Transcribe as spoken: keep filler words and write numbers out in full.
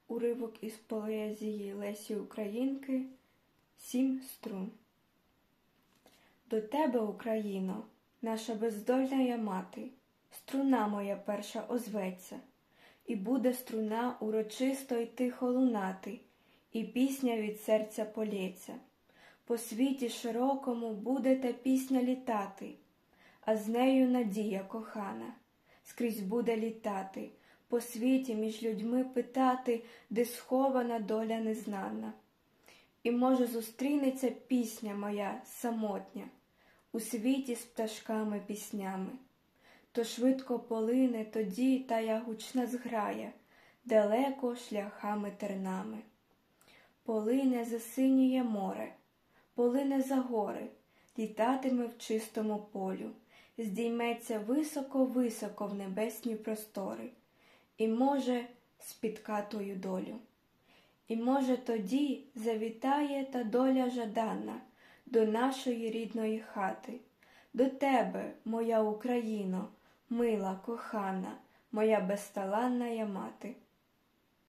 Уривок із поезії Лесі Українки «Сім струн». До тебе, Україно, наша бездольна мати, струна моя перша озветься, і буде струна урочисто й тихо лунати, і пісня від серця полється. По світі широкому буде та пісня літати, а з нею надія кохана скрізь буде літати, по світі між людьми питати, де схована доля незнана. І, може, зустрінеться пісня моя самотня у світі з пташками піснями. То швидко полине тоді тая гучна зграя, далеко шляхами тернами. Полине за синіє море, полине за гори, літатиме в чистому полю, здійметься високо-високо в небесні простори, і, може, спітка тою долю. І, може, тоді завітає та доля жадана до нашої рідної хати, до тебе, моя Україно, мила, кохана, моя безталанна мати.